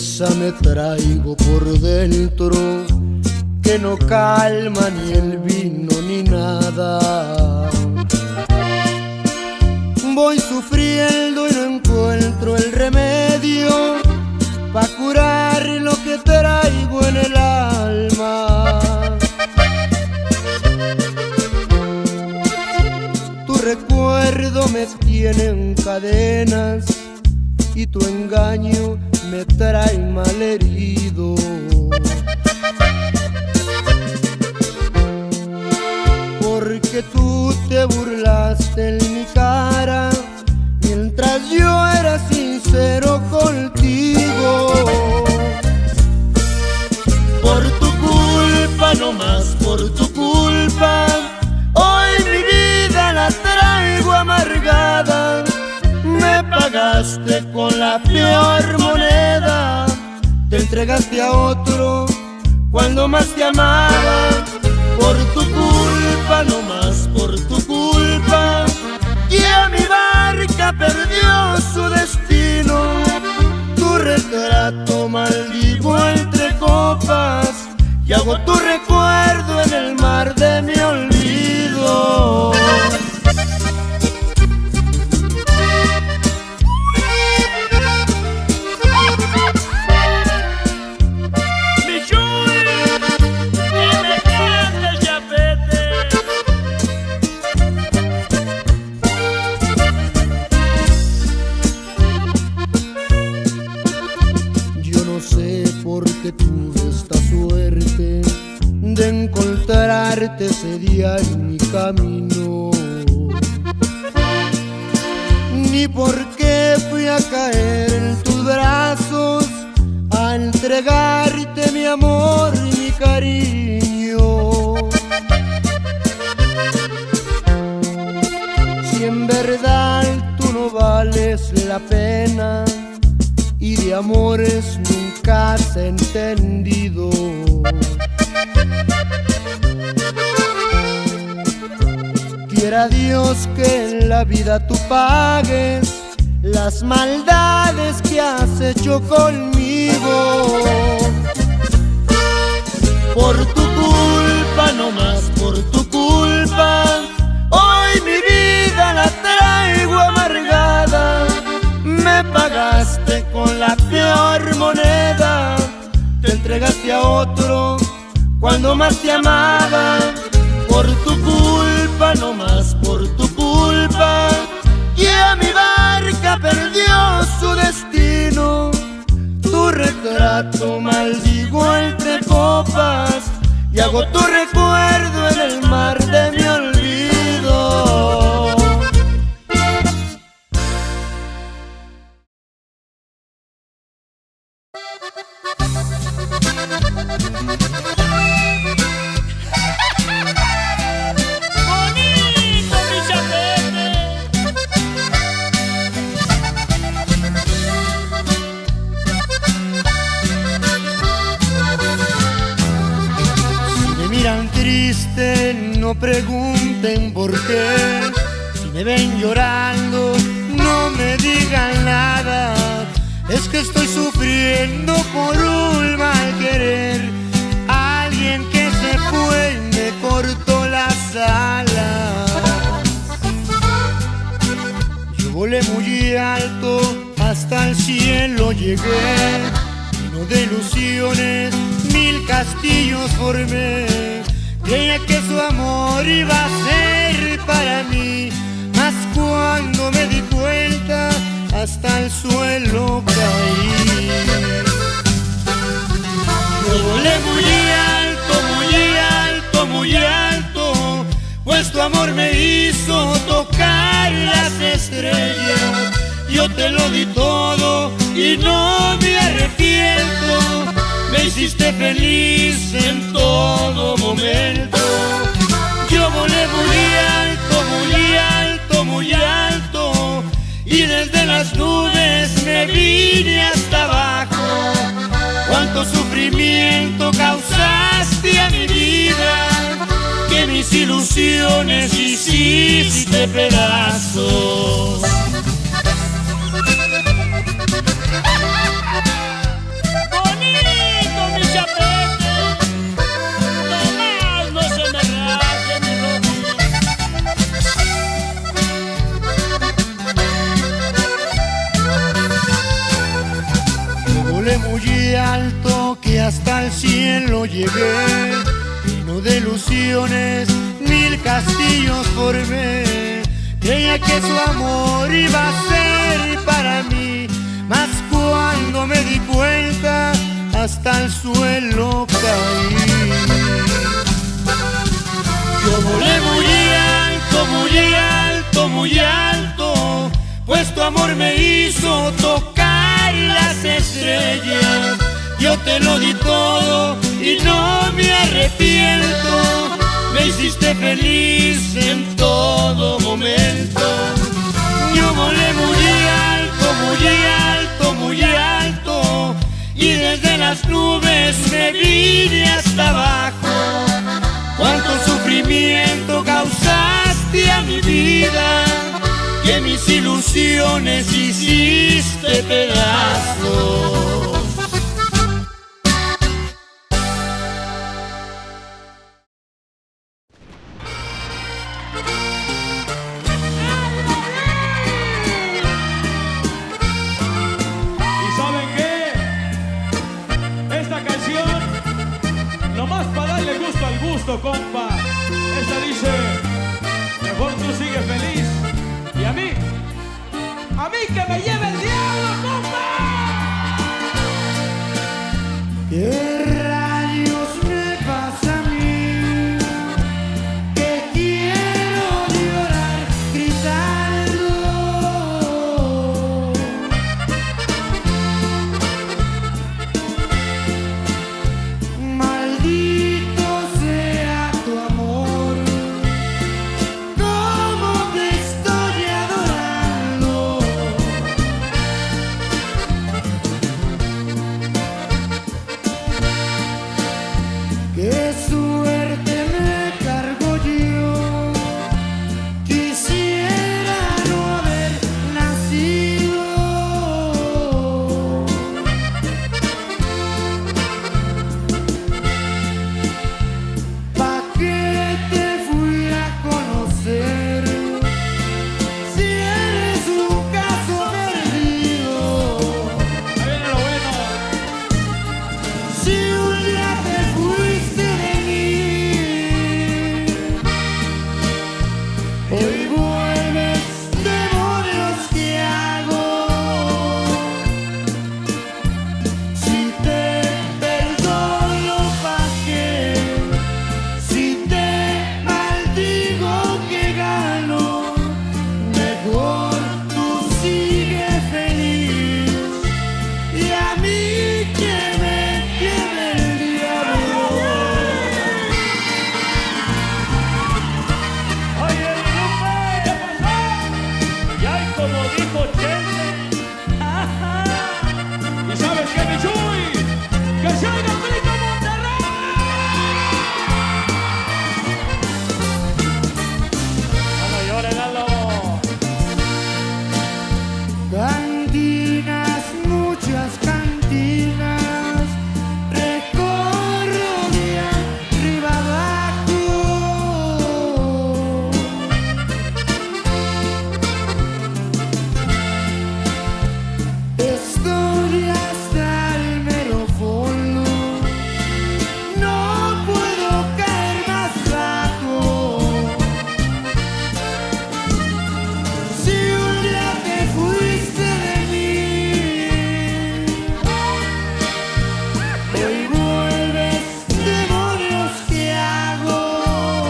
tristeza me traigo por dentro, que no calma ni el vino ni nada. Voy sufriendo y no encuentro el remedio pa' curar lo que traigo en el alma. Tu recuerdo me tiene en cadenas y tu engaño me trae malherido. Porque tú te burlaste en mi cara mientras yo era sincero contigo. Por tu culpa, no más por tu culpa, hoy mi vida la traigo amargada. Me pagaste con la peor moneda, te entregaste a otro cuando más te amaba. Por tu culpa, no más por tu culpa, ya mi barca perdió su destino. Tu retrato maldigo entre copas y hago tu recuerdo en el mar de mi olvido. Porque tuve esta suerte de encontrarte ese día en mi camino, ni por qué fui a caer en tus brazos a entregarte mi amor y mi cariño. Si en verdad tú no vales la pena y de amores nunca has entendido, quiera Dios que en la vida tú pagues las maldades que has hecho conmigo. Por tu culpa, no más por tu culpa, hoy mi vida la traigo amargada. Me pagaste con la peor moneda, te entregaste a otro cuando más te amaba. Por tu culpa, no más por tu culpa, ya mi barca perdió su destino. Tu retrato maldigo entre copas y hago tu recuerdo en el mar de mi olvido. No pregunten por qué, si me ven llorando no me digan nada. Es que estoy sufriendo por un mal querer, alguien que se fue y me cortó las alas. Yo volé muy alto, hasta el cielo llegué, lleno de ilusiones, 1000 castillos formé. Creía que su amor iba a ser para mí, mas cuando me di cuenta hasta el suelo caí. Yo volé muy alto, muy alto, muy alto, pues tu amor me hizo tocar las estrellas. Yo te lo di todo y no me arrepiento, me hiciste feliz en todo momento. Yo volé muy alto, muy alto, muy alto, y desde las nubes me vine hasta abajo. Cuánto sufrimiento causaste a mi vida, que mis ilusiones hiciste pedazos. al cielo llegué, lleno de ilusiones, 1000 castillos formé. Creía que su amor iba a ser para mí, mas cuando me di cuenta, hasta el suelo caí. Yo volé muy alto, muy alto, muy alto, pues tu amor me hizo tocar las estrellas. Yo te lo di todo y no me arrepiento. Me hiciste feliz en todo momento. Yo volé muy alto, muy alto, muy alto, y desde las nubes me vine hasta abajo. Cuánto sufrimiento causaste a mi vida, que mis ilusiones hiciste pedazos. Compa, esta dice: mejor tú sigues feliz y a mí que me lleve el diablo, compa. ¿Qué rayos me pasa a mí? Que quiero llorar gritando. Maldito sea tu amor, cómo te estoy adorando. Qué suerte me cargo yo, quisiera no haber nacido. ¿Pa' qué te fui a conocer si eres un caso perdido? Ahí viene lo bueno. Si un día te fuiste de mí, hoy vuelves, demonios, ¿qué hago? Si te perdono, ¿pa' qué? Si te maldigo, ¿qué gano? Mejor tú sigue feliz y a mí que me lleve el diablo. Oye, Lupe, ¿qué pasó? Y ahí como dijo Chente. Ajá. ¿Y sabes qué, mi Chuy? ¡Que se oiga Grito Monterrey! ¡No llores, Lalo! Cantinas, muchas cantinas, recorro de arriba abajo. Estoy hasta el mero fondo, no puedo caer más bajo. Si un día te fuiste de mí, hoy vuelves, demonios, ¿qué hago?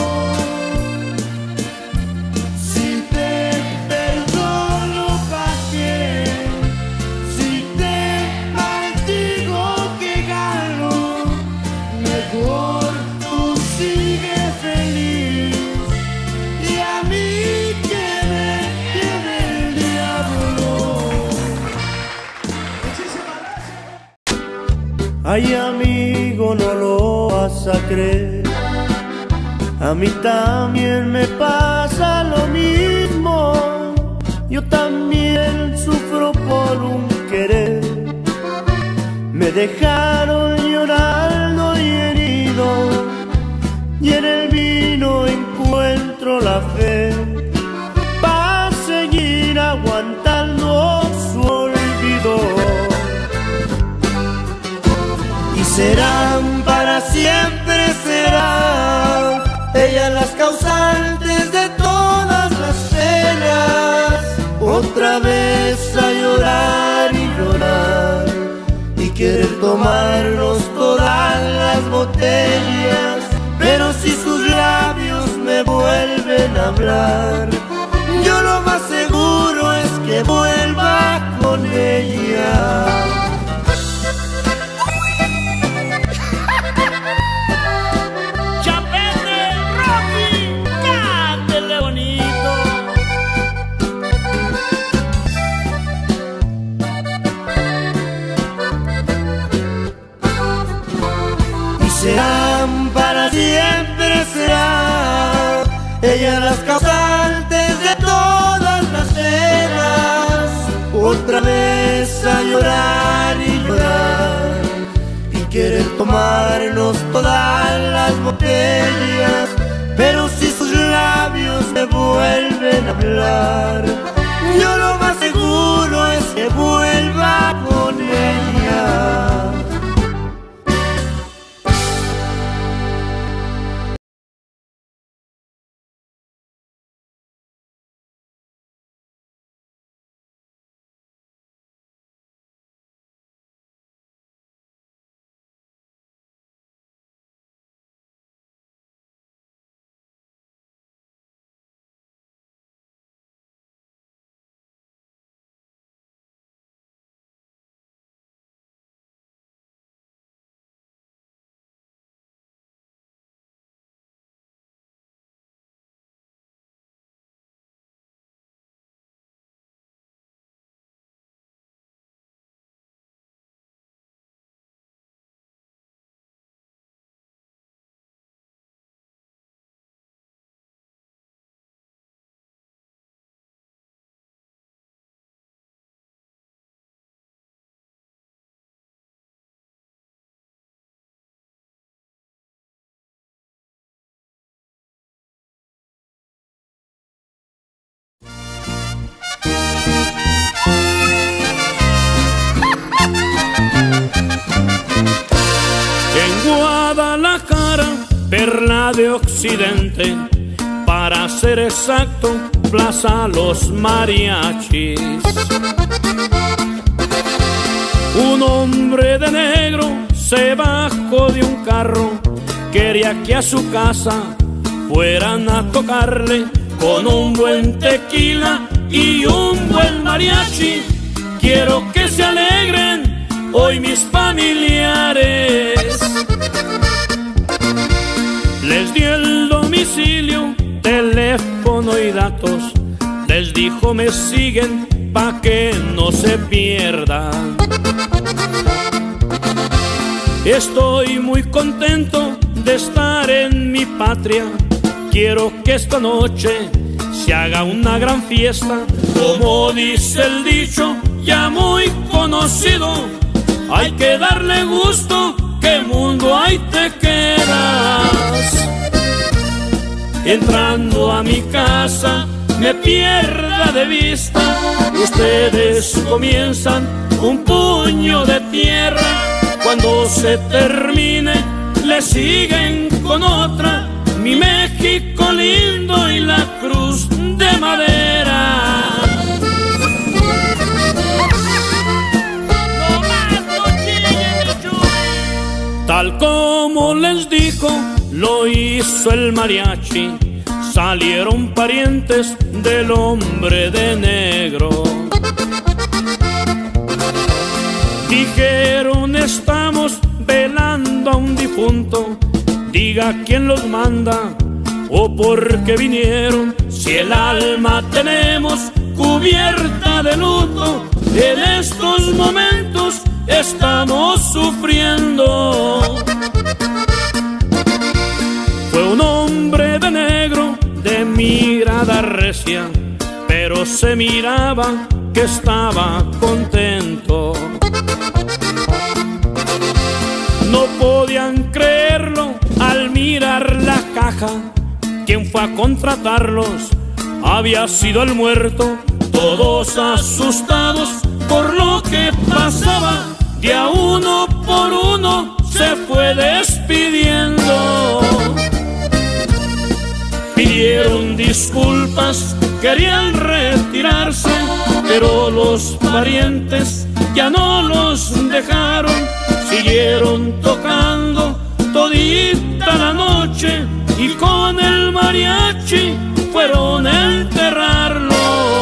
Si te perdono, ¿pa' qué? Si te maldigo, ¿qué gano? Mejor tú sigue feliz y a mí que me lleve el diablo. Ay, amigo, no lo vas a creer, a mí también me pasa lo mismo. Yo también sufro por un querer. Me dejaron llorando y herido, y en el vino encuentro la fe para seguir aguantando su olvido. Y serán otra vez a llorar y llorar, y querer tomarnos todas las botellas. Pero si sus labios me vuelven a hablar, yo lo más seguro es que vuelva con ella. Serán para siempre, será ella las causantes de todas las penas. Otra vez a llorar y llorar, y querer tomarnos todas las botellas. Pero si sus labios me vuelven a hablar, yo lo más seguro es que vuelva con ella. Guadalajara, perla de Occidente, para ser exacto, Plaza Los Mariachis. Un hombre de negro se bajó de un carro, quería que a su casa fueran a tocarle con un buen tequila y un buen mariachi. Quiero que se alegren hoy mis familiares. Les dio el domicilio, teléfono y datos. Les dijo me siguen pa' que no se pierdan. Estoy muy contento de estar en mi patria. Quiero que esta noche se haga una gran fiesta. Como dice el dicho ya muy conocido, hay que darle gusto, ¿qué mundo ahí te quedas? Entrando a mi casa me pierda de vista, ustedes comienzan un puño de tierra. Cuando se termine le siguen con otra, mi México lindo y la cruz de madera. Tal como les dijo, lo hizo el mariachi. Salieron parientes del hombre de negro. Dijeron estamos velando a un difunto, diga quién los manda o por qué vinieron. Si el alma tenemos cubierta de luto, en estos momentos estamos sufriendo. Fue un hombre de negro de mirada recia, pero se miraba que estaba contento. No podían creerlo al mirar la caja. ¿Quién fue a contratarlos? Había sido el muerto. Todos asustados por lo que pasaba, de a uno por uno se fue despidiendo. Pidieron disculpas, querían retirarse, pero los parientes ya no los dejaron, siguieron tocando todita la noche y con el mariachi fueron a enterrarlo.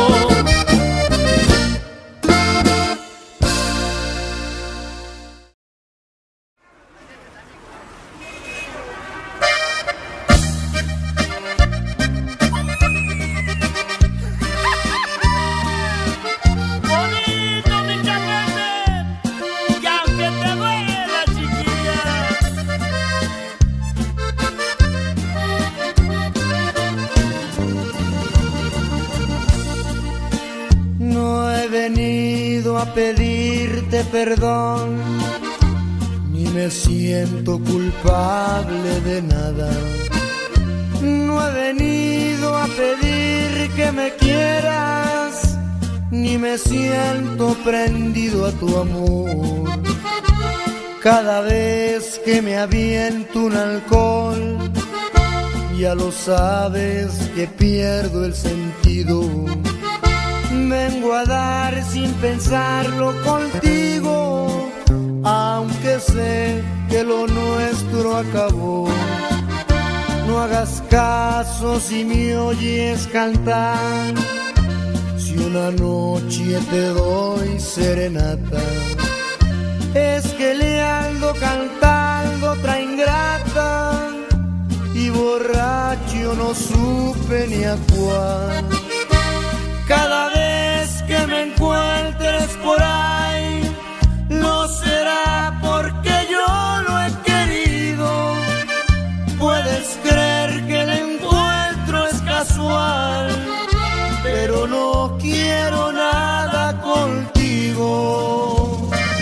A pedirte perdón, ni me siento culpable de nada. No he venido a pedir que me quieras, ni me siento prendido a tu amor. Cada vez que me aviento un alcohol, ya lo sabes que pierdo el sentido. Vengo a dar sin pensarlo contigo, aunque sé que lo nuestro acabó. No hagas caso si me oyes cantar, si una noche te doy serenata. Es que le ando cantando otra ingrata, y borracho no supe ni a cuál. Cada vez que me encuentres por ahí, no será porque yo lo he querido. Puedes creer que el encuentro es casual, pero no quiero nada contigo.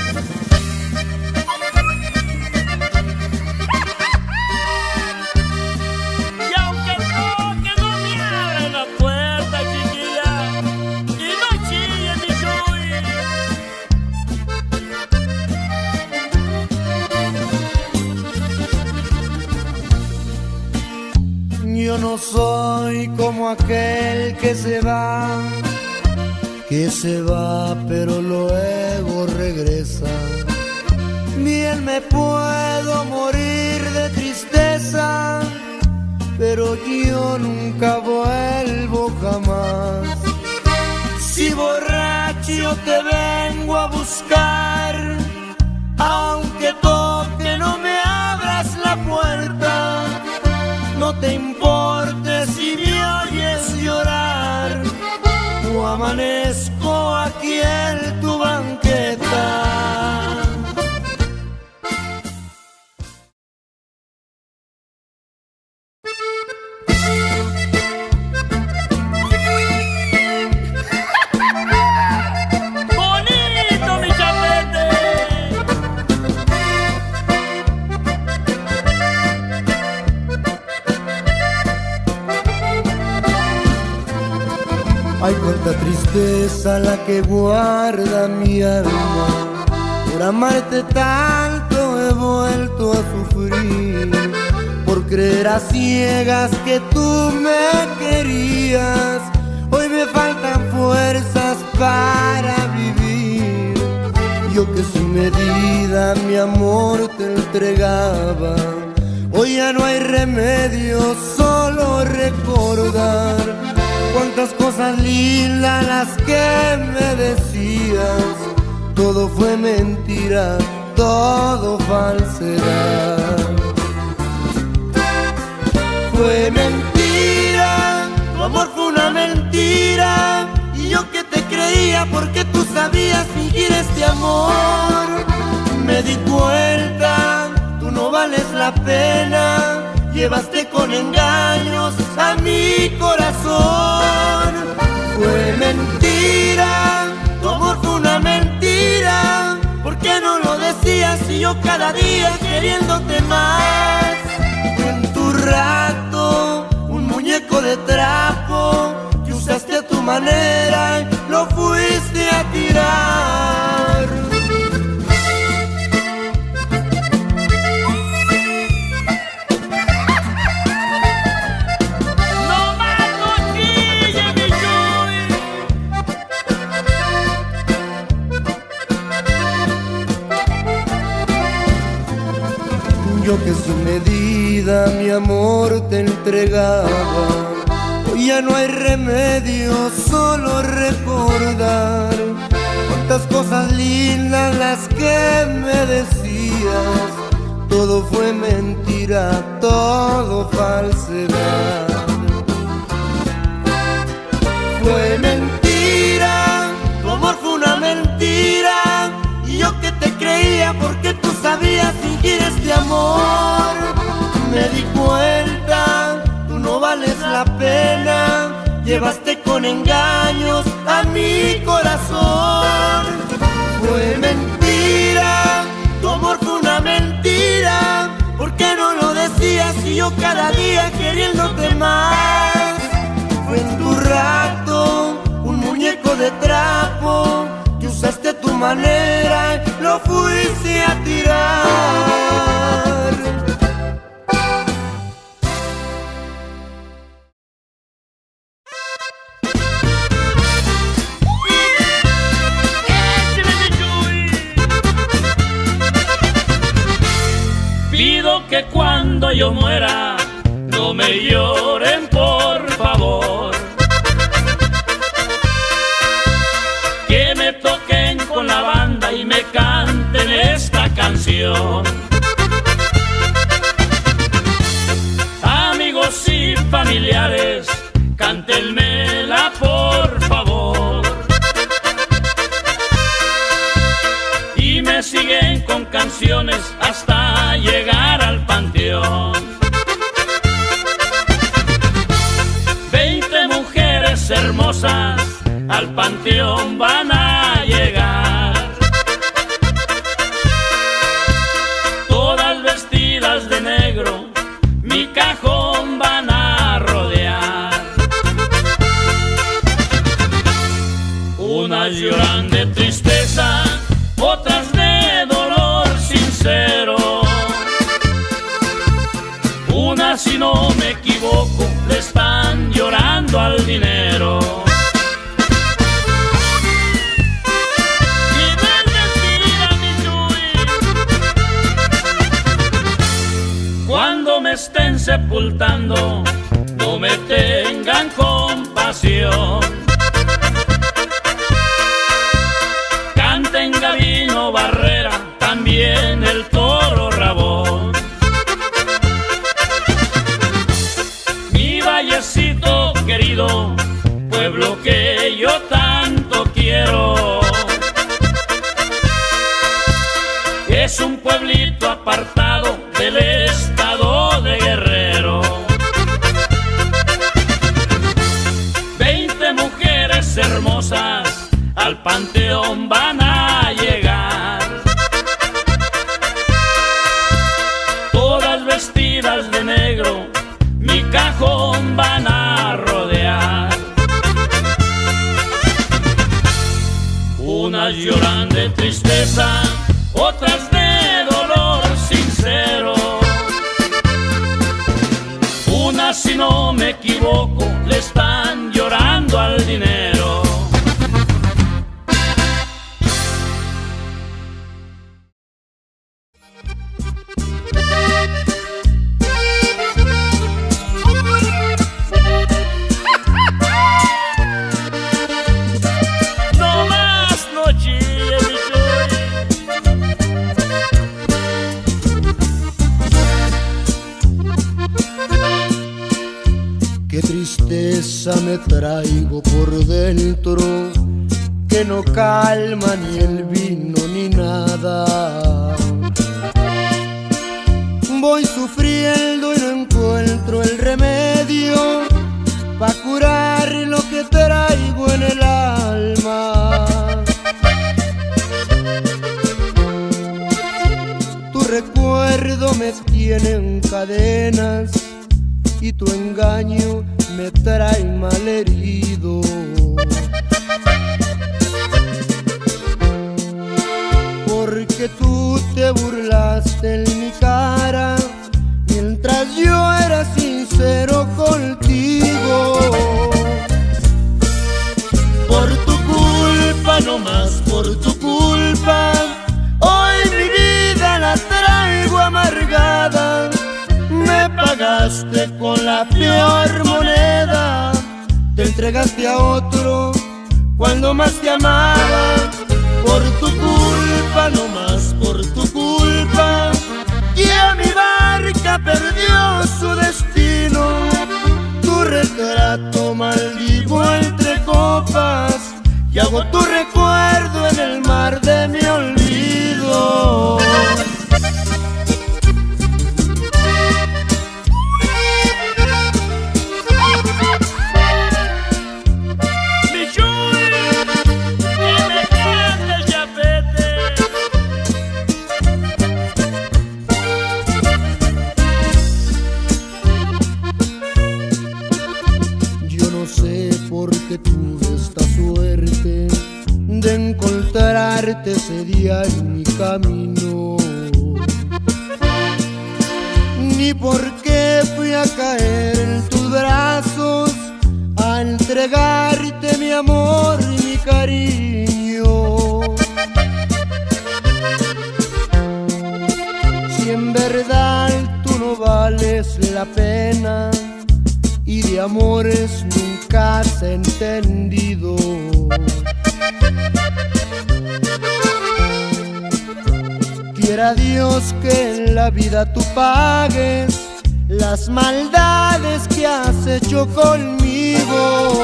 Yo no soy como aquel que se va pero luego regresa. Bien me puedo morir de tristeza, pero yo nunca vuelvo jamás. Si borracho te vengo a buscar, aunque toque no me abras la puerta. No te importe si me oyes llorar, o amanezco aquí en tu banqueta. Ay, cuánta tristeza la que guarda mi alma. Por amarte tanto he vuelto a sufrir, por creer a ciegas que tú me querías. Hoy me faltan fuerzas para vivir. Yo que sin medida mi amor te entregaba, hoy ya no hay remedio, solo recordar cuántas cosas lindas las que me decías. Todo fue mentira, todo falsedad. Fue mentira, tu amor fue una mentira, y yo que te creía porque tú sabías fingir este amor. Me di cuenta, tú no vales la pena, llevaste con engaños a mi corazón. Fue mentira, tu amor fue una mentira. ¿Por qué no lo decías si yo cada día queriéndote más? En tu rato, un muñeco de trapo que usaste a tu manera y lo fuiste a tirar. que sin medida mi amor te entregaba. Hoy ya no hay remedio, solo recordar cuántas cosas lindas las que me decías. Todo fue mentira, todo falsedad. Fue mentira, tu amor fue una mentira, y yo que te creía porque tú sabías fingir este amor. Me di cuenta, tú no vales la pena, llevaste con engaños a mi corazón. Fue mentira, tu amor fue una mentira, ¿por qué no lo decías si yo cada día queriéndote más? Fue en tu rato un muñeco de trapo que usaste a tu manera y lo fuiste a tirar. Pido que cuando yo muera no me lloren, por favor, que me toquen con la banda y me canten esta canción. Amigos y familiares, cántenmela por favor, y me siguen con canciones hasta llegar al panteón. 20 mujeres hermosas al panteón van a llegar, todas vestidas de negro, mi cajón van a rodear. Unas lloran de tristeza, otras de dolor sincero. Unas, si no me equivoco, le están llorando al dinero. Y no es mentira, mi Chuy. Cuando me estén sepultando, no me tengan compasión. Canten Gabino Barrera, también el Toro Rabón. Mi vallecito querido, pueblo que yo tanto quiero, es un pueblito apartado del estado de Guerrero. 20 mujeres hermosas al panteón van a llegar, todas vestidas de negro, mi cajón van a rodear. Unas lloran de tristeza, otras de dolor sincero. Unas, si no me equivoco, le están llorando al dinero. Qué tristeza me traigo por dentro, que no calma ni el vino ni nada. Voy sufriendo y no encuentro el remedio pa' curar lo que traigo en el alma. Tu recuerdo me tiene en cadenas y tu engaño me trae malherido. Porque tú te burlaste en mi cara mientras yo era sincero contigo. Por tu culpa, no más por tu culpa, hoy mi vida la traigo amargada. la peor moneda. Te entregaste a otro cuando más te amaba. Por tu culpa, no más por tu culpa, ya mi barca perdió su destino. Tu retrato maldigo entre copas y hago tu recuerdo en el mar de mi olvido. De encontrarte ese día en mi camino, ni por qué fui a caer en tus brazos a entregarte mi amor y mi cariño. Si en verdad tú no vales la pena y de amores nunca has entendido, quiera Dios que en la vida tú pagues las maldades que has hecho conmigo.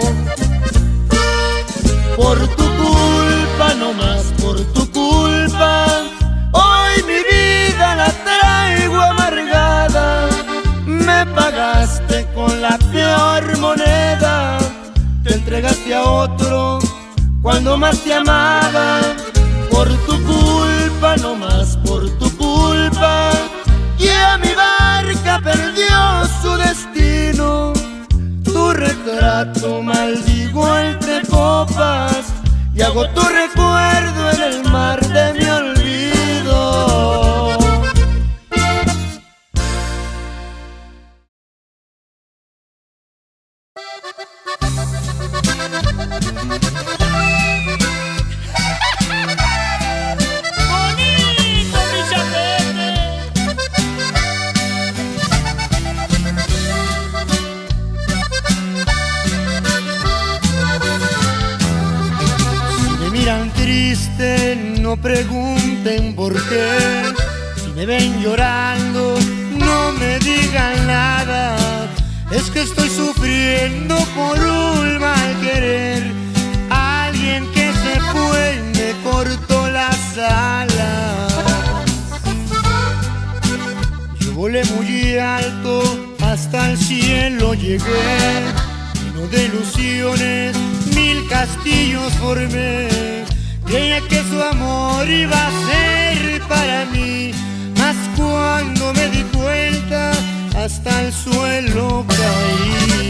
Por tu culpa, no más por tu culpa, hoy mi vida la traigo amargada. Me pagaste con la peor moneda, te entregaste a otro cuando más te amaba. Por tu culpa, no más por tu culpa, ya mi barca perdió su destino. Tu retrato maldigo entre copas y hago tu recuerdo en el mar de mi olvido. No pregunten por qué, si me ven llorando no me digan nada. Es que estoy sufriendo por un mal querer, alguien que se fue y me cortó las alas. Yo volé muy alto, hasta el cielo llegué, lleno de ilusiones, 1000 castillos formé. Creía que su amor iba a ser para mí, mas cuando me di cuenta hasta el suelo caí.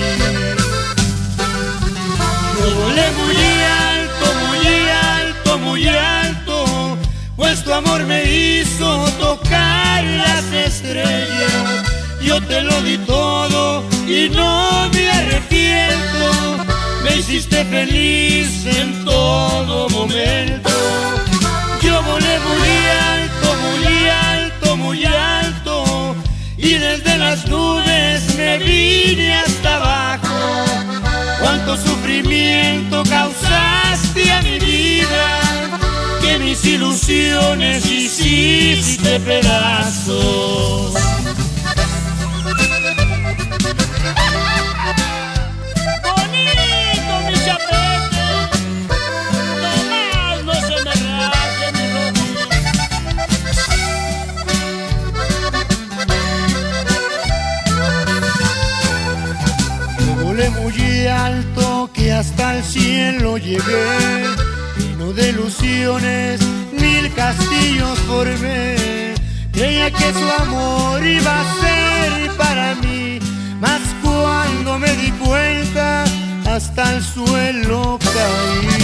Yo volé muy alto, muy alto, muy alto, pues tu amor me hizo tocar las estrellas. Yo te lo di todo y no me arrepiento. Me hiciste feliz en todo momento. Yo volé muy alto, muy alto, muy alto, y desde las nubes me vine hasta abajo. Cuánto sufrimiento causaste a mi vida, que mis ilusiones hiciste pedazos. Muy alto que hasta el cielo llegué, lleno de ilusiones, 1000 castillos formé. Creía que su amor iba a ser para mí, mas cuando me di cuenta hasta el suelo caí.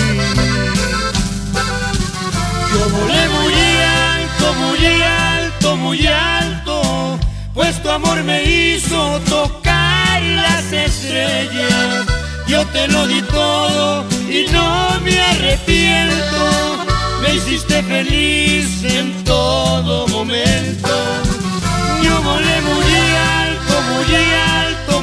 Yo volé muy alto, muy alto, muy alto, pues tu amor me hizo tocar las estrellas. Yo te lo di todo y no me arrepiento. Me hiciste feliz en todo momento. Yo volé muy alto, muy alto,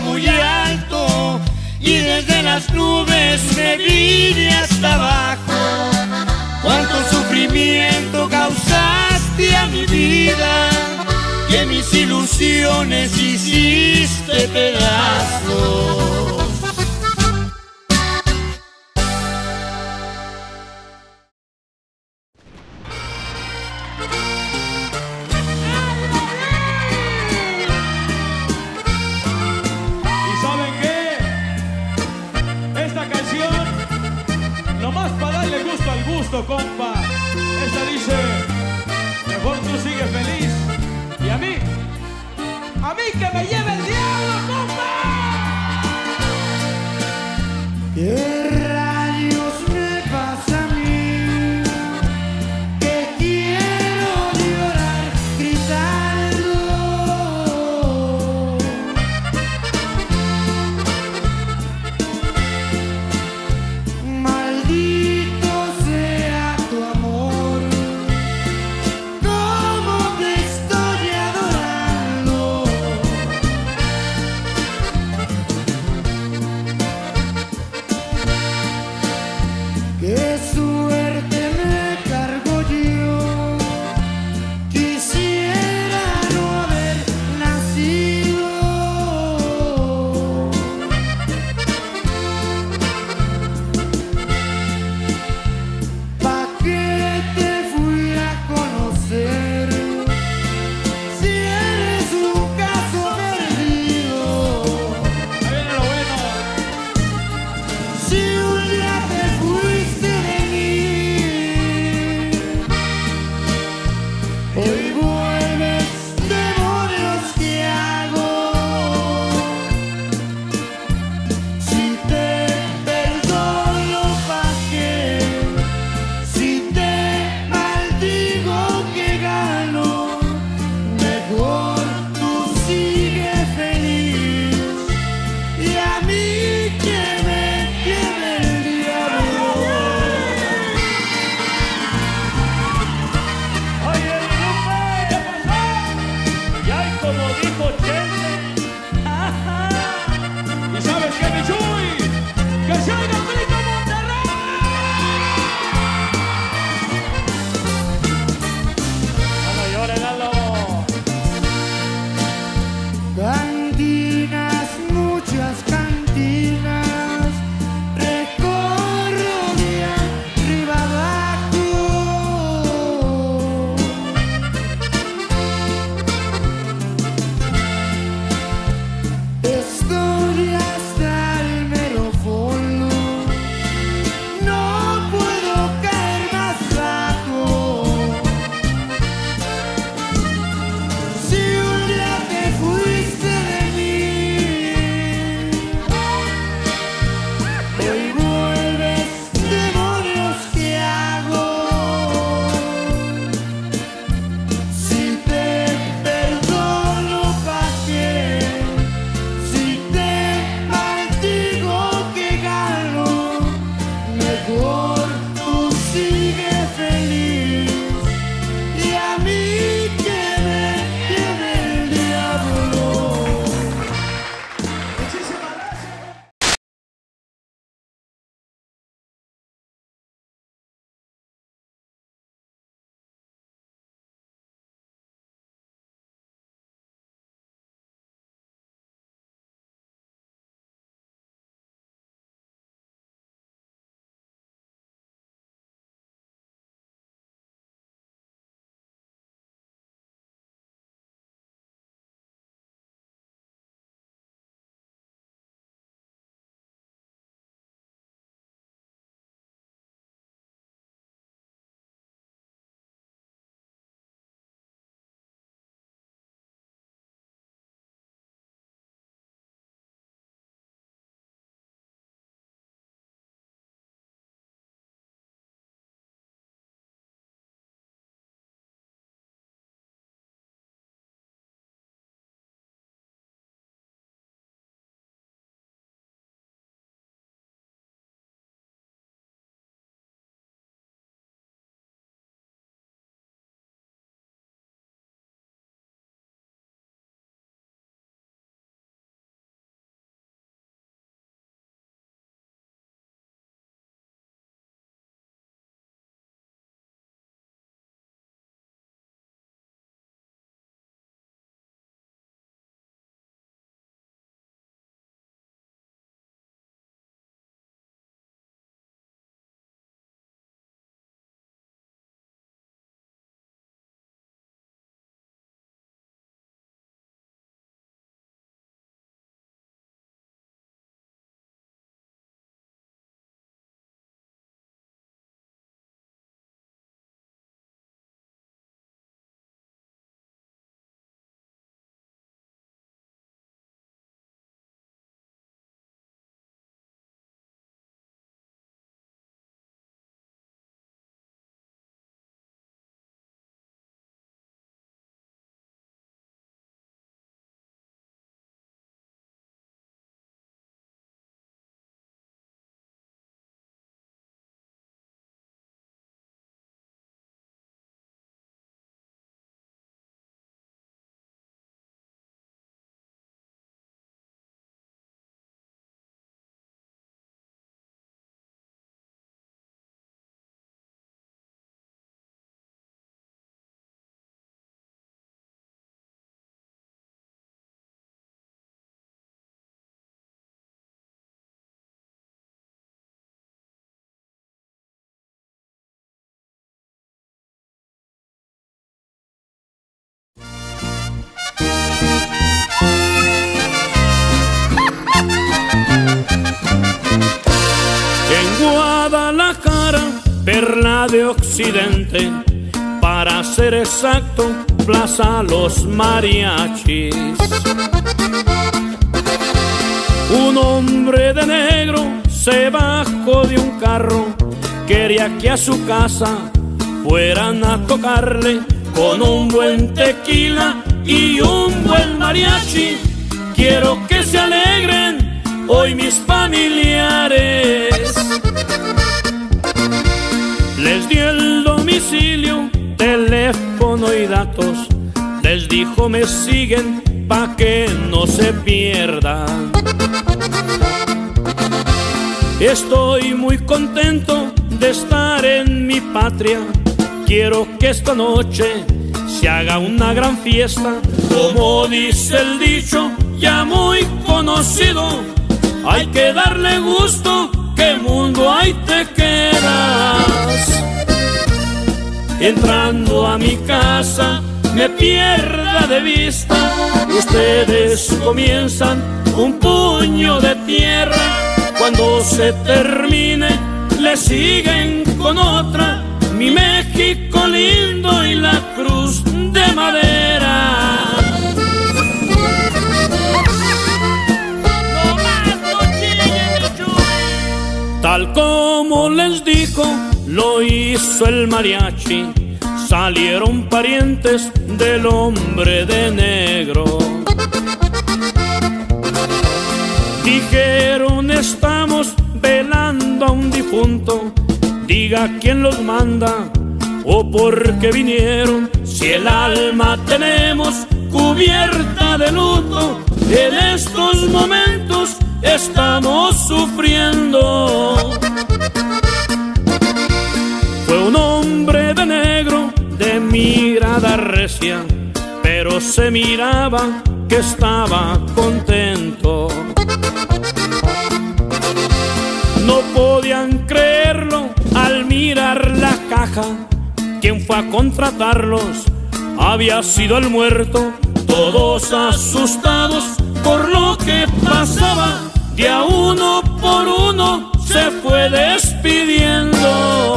las nubes me vine hasta abajo. Cuánto sufrimiento causaste a mi vida, que mis ilusiones hiciste pedazos. Compa, esta dice, mejor tú sigues feliz. Y a mí que me lleve el diablo, compa. ¿Qué rayos me pasa a mí? Que quiero llorar gritando. Maldito sea tu amor, cómo te estoy adorando. Guadalajara, perla de Occidente, para ser exacto, Plaza Los Mariachis. Un hombre de negro se bajó de un carro, quería que a su casa fueran a tocarle con un buen tequila y un buen mariachi. Quiero que se alegren hoy mis familiares. Les dio el domicilio, teléfono y datos. Les dijo me siguen pa' que no se pierdan. Estoy muy contento de estar en mi patria. Quiero que esta noche se haga una gran fiesta. Como dice el dicho ya muy conocido, hay que darle gusto, que mundo ahí te quedas. Entrando a mi casa me pierda de vista, ustedes comienzan un puño de tierra. Cuando se termine le siguen con otra, mi México lindo y la cruz de madera. Tal como les dijo, lo hizo el mariachi. Salieron parientes del hombre de negro. Dijeron estamos velando a un difunto, diga quién los manda o por qué vinieron. Si el alma tenemos cubierta de luto, en estos momentos estamos sufriendo. Fue un hombre de negro de mirada recia, pero se miraba que estaba contento. No podían creerlo al mirar la caja. ¿Quién fue a contratarlos? Había sido el muerto. Todos asustados por lo que pasaba, de a uno por uno se fue despidiendo.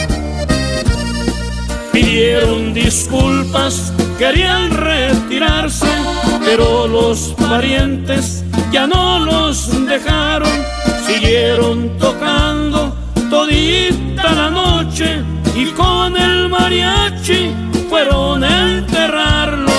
Pidieron disculpas, querían retirarse, pero los parientes ya no los dejaron. Siguieron tocando todita la noche y con el mariachi fueron a enterrarlo.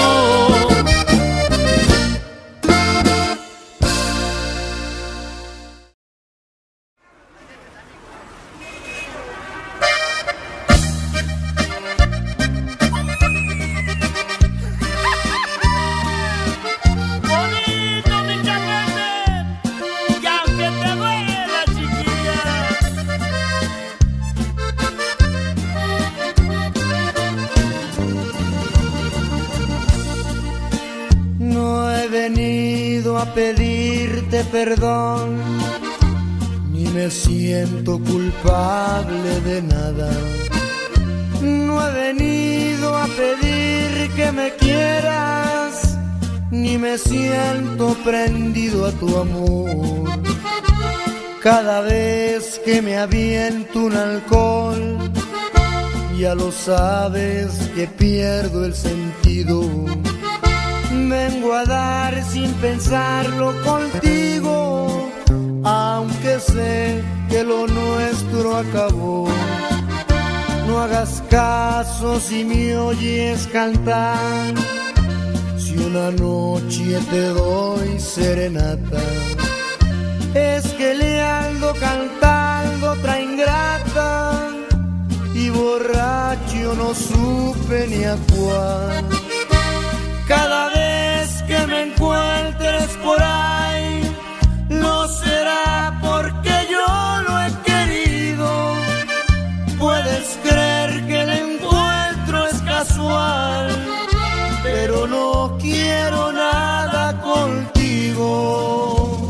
A pedirte perdón, ni me siento culpable de nada. No he venido a pedir que me quieras, ni me siento prendido a tu amor. Cada vez que me aviento un alcohol, ya lo sabes que pierdo el sentido. Vengo a dar sin pensarlo contigo, aunque sé que lo nuestro acabó. No hagas caso si me oyes cantar, si una noche te doy serenata. Es que le ando cantando otra ingrata, y borracho no supe ni a cuál. Cada vez que me encuentres por ahí, no será porque yo lo he querido. Puedes creer que el encuentro es casual, pero no quiero nada contigo.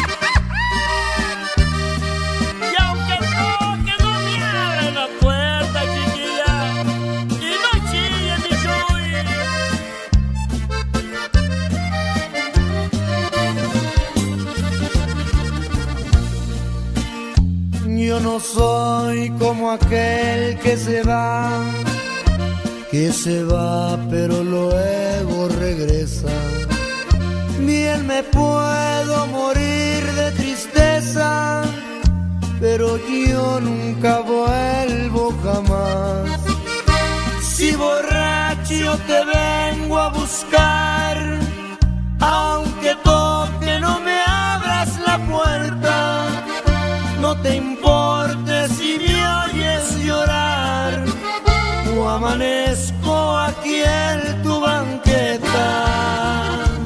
Y aunque toque no me abre la puerta, Yo no soy como aquel que se va pero luego regresa. Bien me puedo morir de tristeza, pero yo nunca vuelvo jamás. Si borracho te vengo a buscar, aunque toque no me abras la puerta. No te importe si me oyes llorar o amanezco aquí en tu banqueta.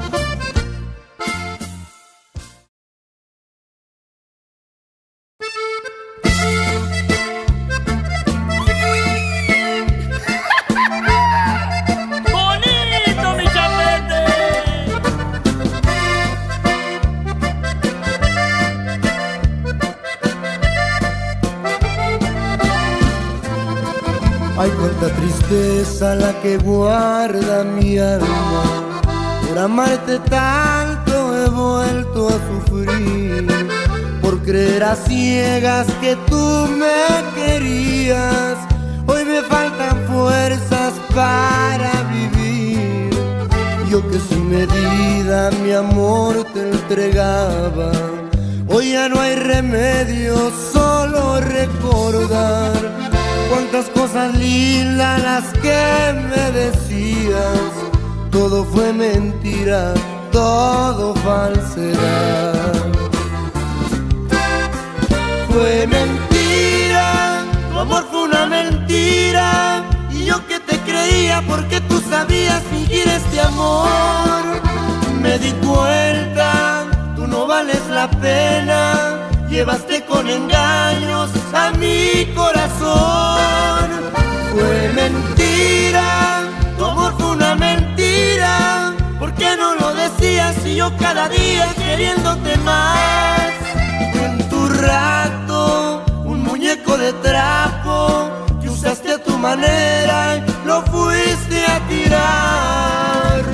Ay, cuánta tristeza la que guarda mi alma. Por amarte tanto he vuelto a sufrir. Por creer a ciegas que tú me querías. Hoy me faltan fuerzas para vivir. Yo que sin medida mi amor te entregaba. Hoy ya no hay remedio, solo recordar cuántas cosas lindas las que me decías. Todo fue mentira, todo falsedad. Fue mentira, tu amor fue una mentira. Y yo que te creía porque tú sabías fingir este amor. Me di cuenta, tú no vales la pena. Llevaste con engaños a mi corazón. Fue mentira, tu amor fue una mentira. ¿Por qué no lo decías si yo cada día queriéndote más? En tu rato, un muñeco de trapo que usaste a tu manera y lo fuiste a tirar.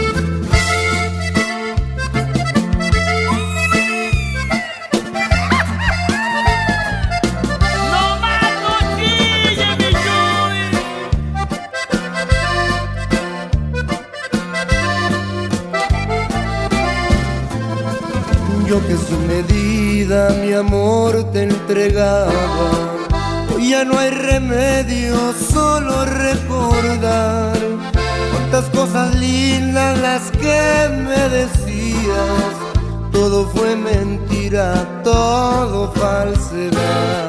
Yo que sin medida mi amor te entregaba. Hoy ya no hay remedio, solo recordar cuántas cosas lindas las que me decías. Todo fue mentira, todo falsedad.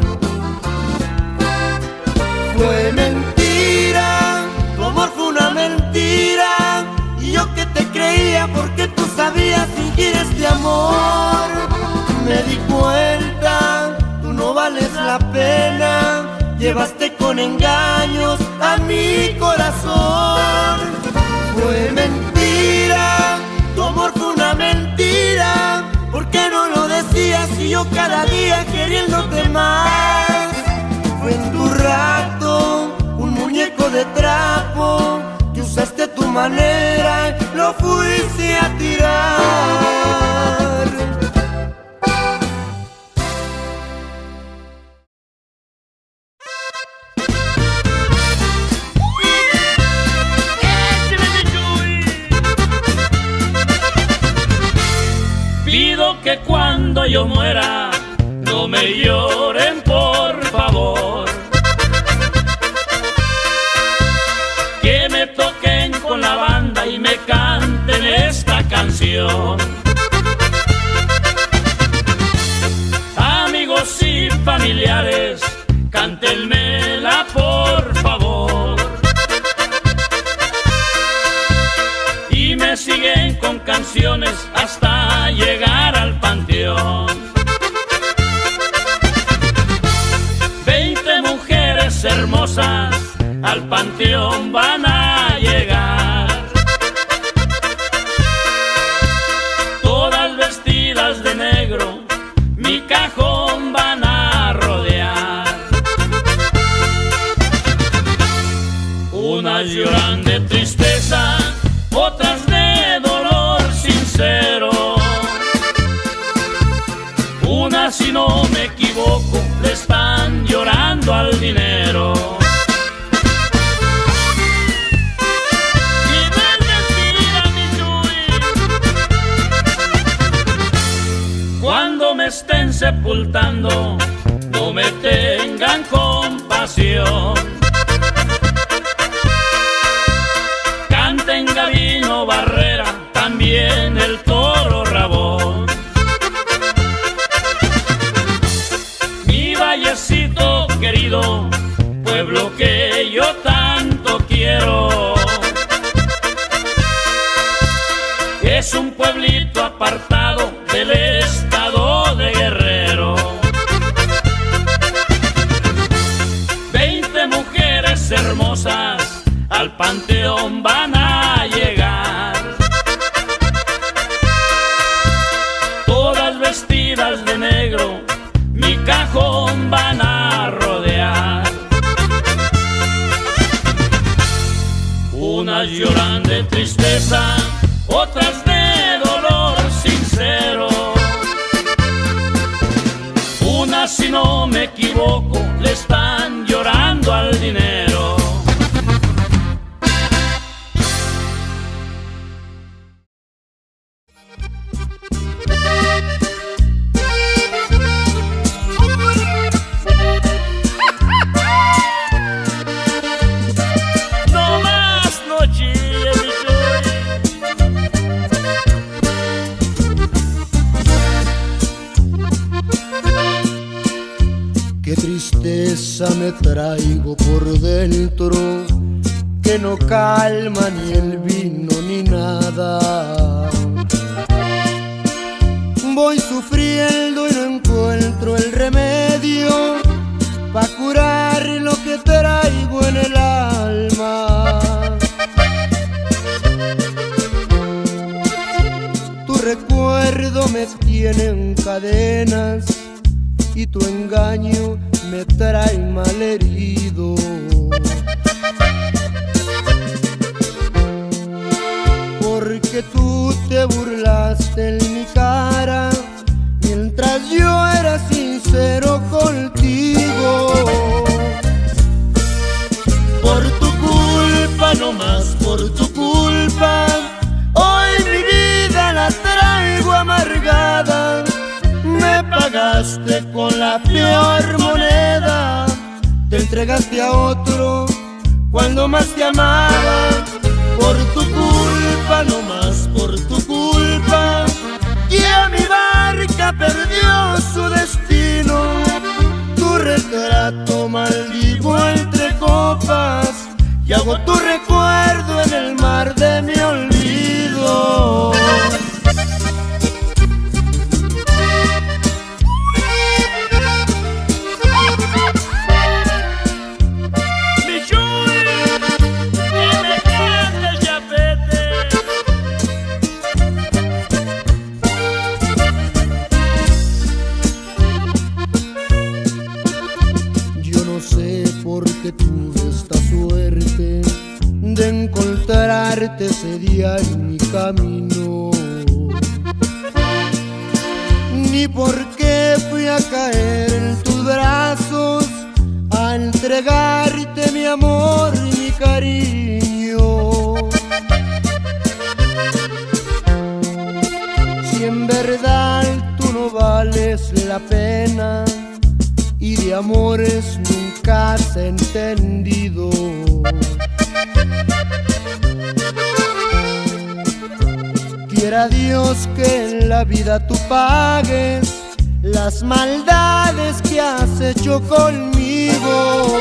Fue mentira, tu amor fue una mentira. Y yo que te creía porque tú sabías fingir este amor. Me di cuenta, tú no vales la pena. Llevaste con engaños a mi corazón. Fue mentira, tu amor fue una mentira. ¿Por qué no lo decías si yo cada día queriéndote más? Fue en tu rato, un muñeco de trapo que usaste a tu manera, lo fuiste a tirar. Pido que cuando yo muera no me lloren, por favor. Que me toquen con la banda y me canten esta canción. Amigos y familiares, cántenmela por favor. Y me siguen con canciones hasta llegar al panteón. 20 mujeres hermosas al panteón van a llegar, todas vestidas de negro, mi cajón van a rodear. Unas lloran de tristeza, otras de dolor sincero. Una, si no me equivoco, le están llorando al dinero. Y no es mentira, mi Chuy. Cuando me estén sepultando, no me tengan compasión. Canten Gabino Barrera, también el Toro Rabón. Mi vallecito querido, pueblo que yo tanto quiero, es un pueblito apartado del estado de Guerrero. 20 mujeres hermosas al panteón van a llegar, todas vestidas de negro, mi cajón van a rodear. Unas lloran de tristeza, otras de dolor sincero. Unas, si no me equivoco, le están llorando al dinero. Qué tristeza me traigo por dentro, que no calma ni el vino ni nada. Voy sufriendo y no encuentro el remedio pa' curar lo que traigo en el alma. Tu recuerdo me tiene en cadenas y tu engaño me trae malherido. Porque tú te burlaste en mi cara mientras yo era sincero contigo. Por tu culpa, no más por tu culpa, hoy mi vida la traigo amargada. Me pagaste con la peor moneda, te entregaste a otro cuando más te amaba. Por tu culpa, no más por tu culpa, ya mi barca perdió su destino. Tu retrato maldigo entre copas y hago tu recuerdo en el mar de mi olvido. Que tuve esta suerte de encontrarte ese día en mi camino, ni por qué fui a caer en tus brazos a entregarte mi amor y mi cariño. Si en verdad tú no vales la pena y de amores nunca has entendido, quiera Dios que en la vida tú pagues las maldades que has hecho conmigo.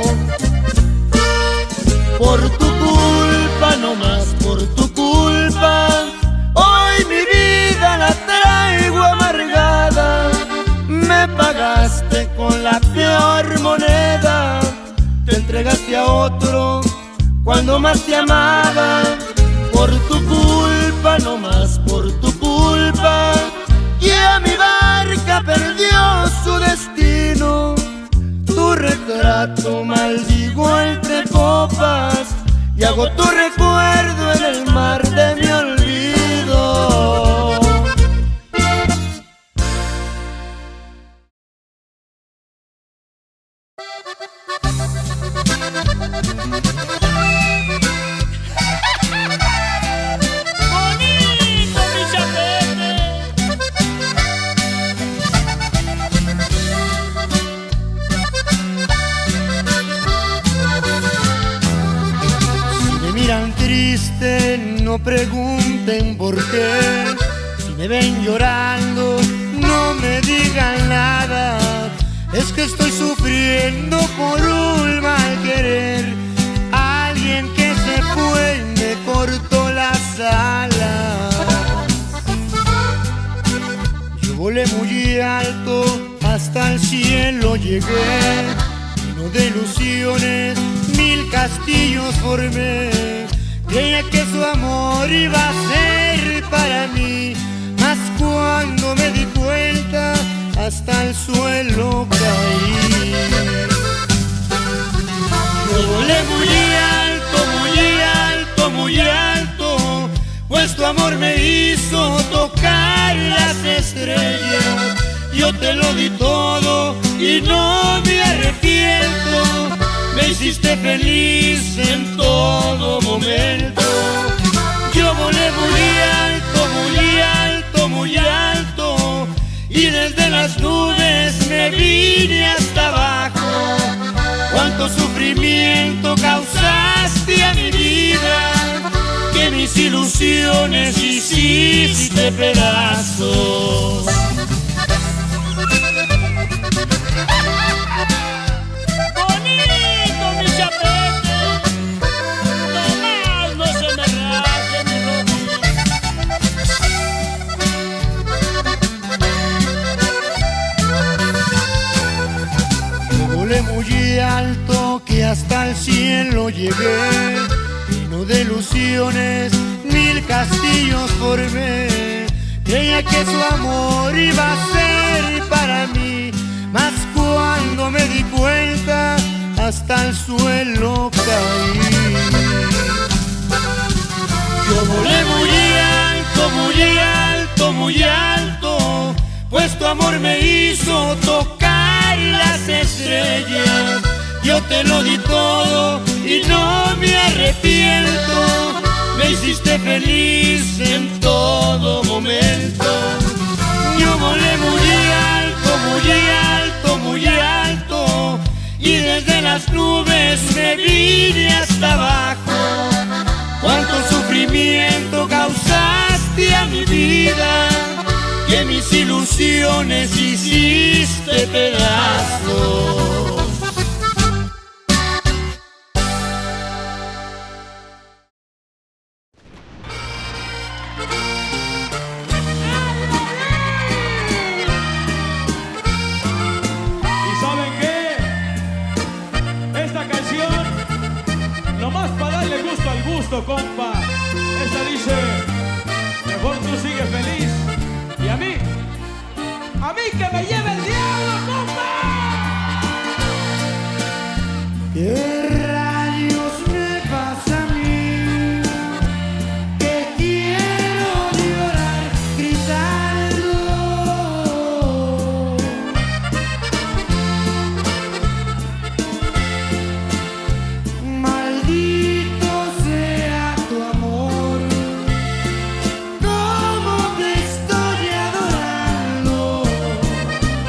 Por tu culpa, no más por tu culpa, hoy mi vida la traigo amargada. Me pagaste con la peor moneda, te entregaste a otro cuando más te amaba. Por tu culpa, no más por tu culpa, ya mi barca perdió su destino. Tu retrato maldigo entre copas y hago tu recuerdo en el mar de mi olvido. no pregunten por qué. Si me ven llorando, no me digan nada. Es que estoy sufriendo por un mal querer. Alguien que se fue me cortó las alas. Yo volé muy alto, hasta el cielo llegué. Lleno de ilusiones, 1000 castillos formé. Creía que su amor iba a ser para mí, mas cuando me di cuenta, hasta el suelo caí. Yo volé muy alto, muy alto, muy alto, pues tu amor me hizo tocar las estrellas. Yo te lo di todo y no me arrepiento. Me hiciste feliz en todo momento. Yo volé muy alto, muy alto, muy alto, y desde las nubes me vine hasta abajo. Cuánto sufrimiento causaste a mi vida, que mis ilusiones hiciste pedazos. Muy alto que hasta el cielo llegué, lleno de ilusiones, 1000 castillos formé. Creía que su amor iba a ser para mí, mas cuando me di cuenta, hasta el suelo caí. Yo volé muy alto, muy alto, muy alto, pues tu amor me hizo tocar las estrellas. Yo te lo di todo y no me arrepiento. Me hiciste feliz en todo momento. Yo volé muy alto, muy alto, muy alto, y desde las nubes me vine hasta abajo. Cuánto sufrimiento causaste a mi vida, que mis ilusiones hiciste pedazos. ¿Y saben qué? Esta canción, nomás para darle gusto al gusto, compa. Esta dice, mejor tú sigues feliz. Y a mí que me lleve el diablo, compa. ¿Qué rayos me pasa a mí? Que quiero llorar gritando. Maldito sea tu amor, cómo te estoy adorando.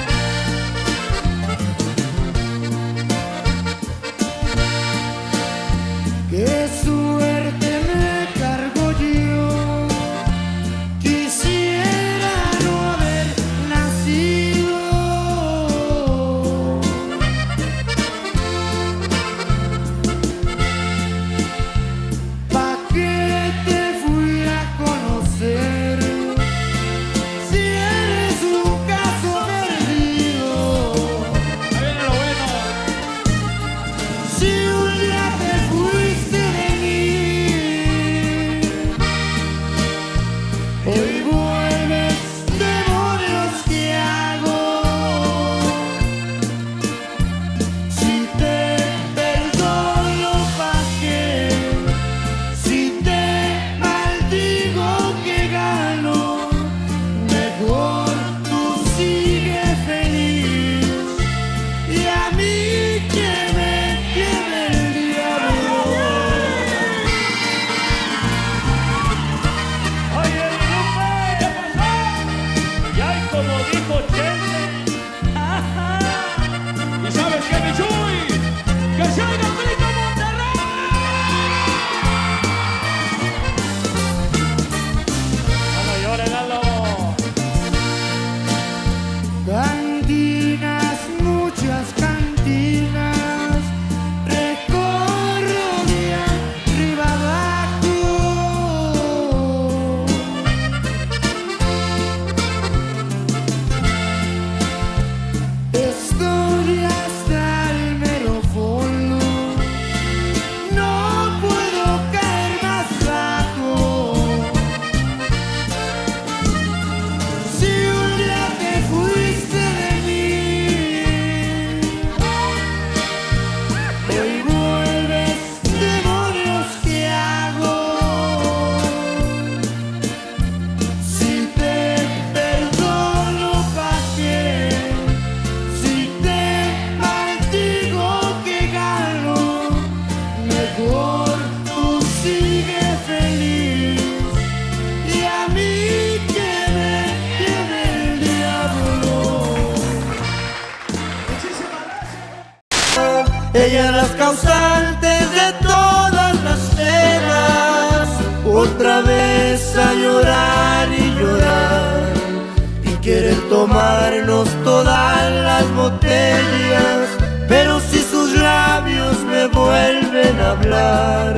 ella las causantes de todas las penas, otra vez a llorar y llorar, y quieren tomarnos todas las botellas, pero si sus labios me vuelven a hablar,